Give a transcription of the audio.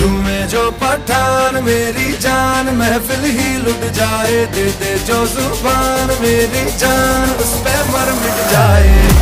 झूमे जो पठान मेरी जान, महफिल ही लुट जाए, दे दे जो जुबान मेरी जान, उस पे मर मिट जाए।